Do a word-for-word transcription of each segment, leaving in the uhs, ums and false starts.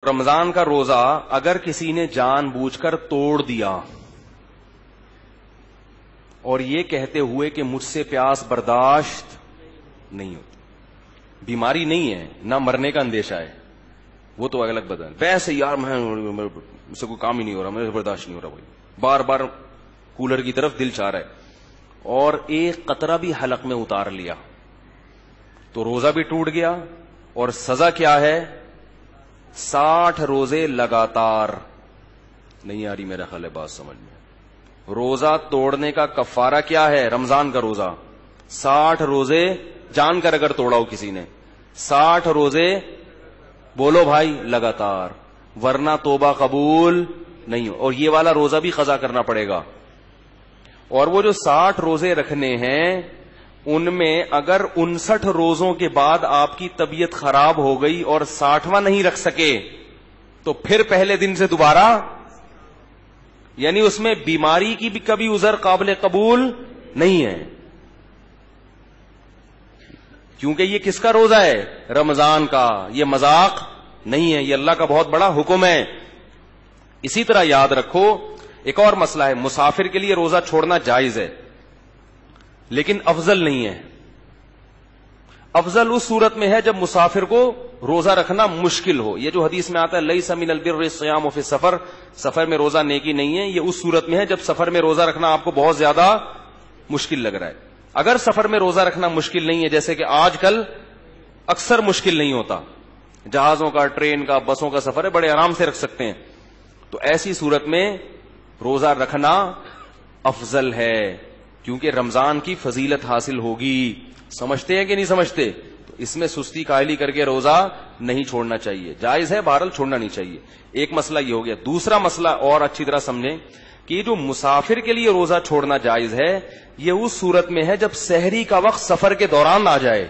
رمضان کا روزہ اگر کسی نے جان بوجھ کر توڑ دیا اور یہ کہتے ہوئے کہ مجھ سے پیاس برداشت نہیں ہوتی، بیماری نہیں ہے، نہ مرنے کا اندیشہ ہے، وہ تو الگ بدن، ویسے یار میں مجھ سے کوئی کام ہی نہیں ہو رہا، مجھے برداشت نہیں ہو رہا، بھائی بار بار کولر کی طرف دل چاہ رہا ہے، اور ایک قطرہ بھی حلق میں اتار لیا تو روزہ بھی ٹوٹ گیا، اور سزا کیا ہے؟ ساٹھ روزے لگاتار۔ نہیں آ رہی میرا خیال ہے بات سمجھ میں؟ روزہ توڑنے کا کفارہ کیا ہے؟ رمضان کا روزہ ساٹھ روزے جان کر اگر توڑا ہو کسی نے، ساٹھ روزے بولو بھائی لگاتار، ورنہ توبہ قبول نہیں ہو، اور یہ والا روزہ بھی قضا کرنا پڑے گا۔ اور وہ جو ساٹھ روزے رکھنے ہیں ان میں اگر انسٹھ روزوں کے بعد آپ کی طبیعت خراب ہو گئی اور ساٹھواں نہیں رکھ سکے تو پھر پہلے دن سے دوبارہ، یعنی اس میں بیماری کی بھی کبھی عذر قابل قبول نہیں ہے، کیونکہ یہ کس کا روزہ ہے؟ رمضان کا، یہ مذاق نہیں ہے، یہ اللہ کا بہت بڑا حکم ہے۔ اسی طرح یاد رکھو ایک اور مسئلہ ہے، مسافر کے لیے روزہ چھوڑنا جائز ہے لیکن افضل نہیں ہے۔ افضل اس صورت میں ہے جب مسافر کو روزہ رکھنا مشکل ہو، یہ جو حدیث میں آتا ہے لیس من البر الصیام فی السفر، سفر میں روزہ نیکی نہیں ہے، یہ اس صورت میں ہے جب سفر میں روزہ رکھنا آپ کو بہت زیادہ مشکل لگ رہا ہے۔ اگر سفر میں روزہ رکھنا مشکل نہیں ہے، جیسے کہ آج کل اکثر مشکل نہیں ہوتا، جہازوں کا، ٹرین کا، بسوں کا سفر ہے، بڑے آرام سے رکھ سکتے ہیں، تو ایسی صورت میں روزہ رکھنا افضل ہے، کیونکہ رمضان کی فضیلت حاصل ہوگی۔ سمجھتے ہیں کہ نہیں سمجھتے؟ تو اس میں سستی کاہلی کر کے روزہ نہیں چھوڑنا چاہیے، جائز ہے بہرحال چھوڑنا نہیں چاہیے۔ ایک مسئلہ یہ ہو گیا۔ دوسرا مسئلہ اور اچھی طرح سمجھیں کہ یہ جو مسافر کے لیے روزہ چھوڑنا جائز ہے یہ اس صورت میں ہے جب سحری کا وقت سفر کے دوران آ جائے۔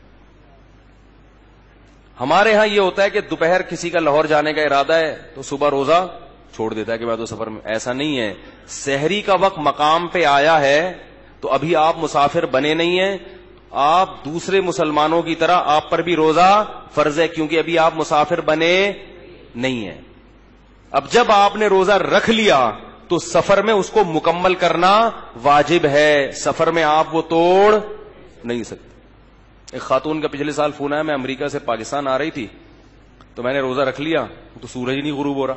ہمارے ہاں یہ ہوتا ہے کہ دوپہر کسی کا لاہور جانے کا ارادہ ہے تو صبح روزہ چھوڑ دیتا ہے کہ میں تو سفر میں، ایسا نہیں ہے۔ سحری کا وقت مقام پہ آیا ہے تو ابھی آپ مسافر بنے نہیں ہیں، آپ دوسرے مسلمانوں کی طرح آپ پر بھی روزہ فرض ہے، کیونکہ ابھی آپ مسافر بنے نہیں ہیں۔ اب جب آپ نے روزہ رکھ لیا تو سفر میں اس کو مکمل کرنا واجب ہے، سفر میں آپ وہ توڑ نہیں سکتے۔ ایک خاتون کا پچھلے سال فون آیا، میں امریکہ سے پاکستان آ رہی تھی تو میں نے روزہ رکھ لیا تو سورج ہی نہیں غروب ہو رہا۔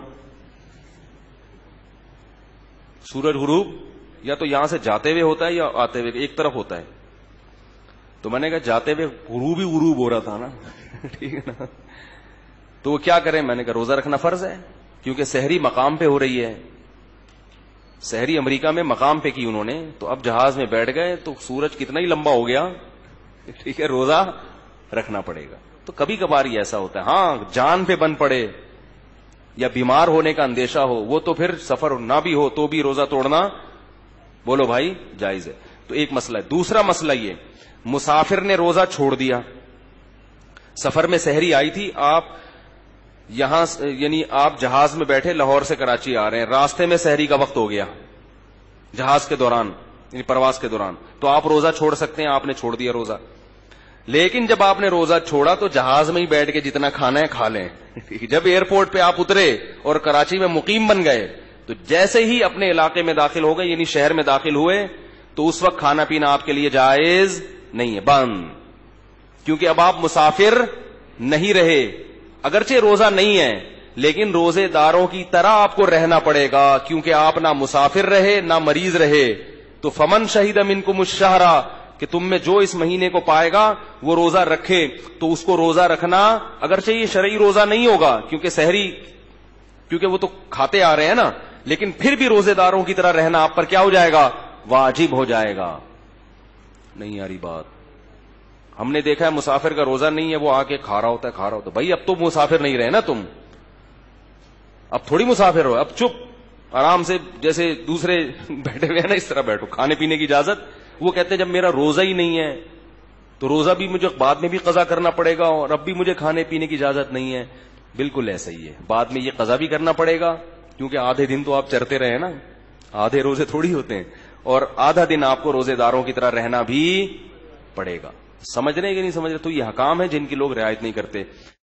سورج غروب یا تو یہاں سے جاتے ہوئے ہوتا ہے یا آتے ہوئے، ایک طرف ہوتا ہے، تو میں نے کہا جاتے ہوئے غروب ہی غروب ہو رہا تھا نا ٹھیک ہے نا، تو وہ کیا کریں؟ میں نے کہا روزہ رکھنا فرض ہے، کیونکہ سحری مقام پہ ہو رہی ہے، سحری امریکہ میں مقام پہ کی انہوں نے، تو اب جہاز میں بیٹھ گئے تو سورج کتنا ہی لمبا ہو گیا، ٹھیک ہے روزہ رکھنا پڑے گا۔ تو کبھی کبھار ہی ایسا ہوتا ہے، ہاں جان پہ بن پڑے یا بیمار ہونے کا اندیشہ ہو، وہ تو پھر سفر نہ بھی ہو تو بھی روزہ توڑنا بولو بھائی جائز ہے۔ تو ایک مسئلہ ہے۔ دوسرا مسئلہ یہ، مسافر نے روزہ چھوڑ دیا، سفر میں سحری آئی تھی، آپ یہاں یعنی آپ جہاز میں بیٹھے لاہور سے کراچی آ رہے ہیں، راستے میں سحری کا وقت ہو گیا جہاز کے دوران یعنی پرواز کے دوران، تو آپ روزہ چھوڑ سکتے ہیں، آپ نے چھوڑ دیا روزہ۔ لیکن جب آپ نے روزہ چھوڑا تو جہاز میں ہی بیٹھ کے جتنا کھانا ہے کھا لیں، جب ایئرپورٹ پہ آپ اترے اور کراچی میں مقیم بن گئے تو جیسے ہی اپنے علاقے میں داخل ہو گئے یعنی شہر میں داخل ہوئے تو اس وقت کھانا پینا آپ کے لیے جائز نہیں ہے، بند، کیونکہ اب آپ مسافر نہیں رہے۔ اگرچہ روزہ نہیں ہے لیکن روزے داروں کی طرح آپ کو رہنا پڑے گا، کیونکہ آپ نہ مسافر رہے نہ مریض رہے۔ تو فمن شہید منکم الشہر، کہ تم میں جو اس مہینے کو پائے گا وہ روزہ رکھے، تو اس کو روزہ رکھنا، اگرچہ یہ شرعی روزہ نہیں ہوگا کیونکہ سحری کیونکہ وہ تو کھاتے آ رہے ہیں نا، لیکن پھر بھی روزے داروں کی طرح رہنا آپ پر کیا ہو جائے گا؟ واجب ہو جائے گا۔ نہیں آ رہی بات؟ ہم نے دیکھا ہے مسافر کا روزہ نہیں ہے، وہ آ کے کھا رہا ہوتا ہے کھا رہا ہوتا ہے بھائی اب تو مسافر نہیں رہے نا تم، اب تھوڑی مسافر ہو، اب چپ آرام سے جیسے دوسرے بیٹھے ہوئے ہیں نا اس طرح بیٹھو، کھانے پینے کی اجازت۔ وہ کہتے ہیں جب میرا روزہ ہی نہیں ہے تو روزہ بھی مجھے بعد میں بھی قضا کرنا پڑے گا اور اب بھی مجھے کھانے پینے کی اجازت نہیں ہے۔ بالکل ایسا ہی ہے، بعد میں یہ قضا بھی کرنا پڑے گا کیونکہ آدھے دن تو آپ چرتے رہے نا، آدھے روزے تھوڑی ہوتے ہیں، اور آدھا دن آپ کو روزے داروں کی طرح رہنا بھی پڑے گا۔ سمجھ رہے کہ نہیں سمجھ رہے؟ تو یہ حکام ہے جن کی لوگ رعایت نہیں کرتے۔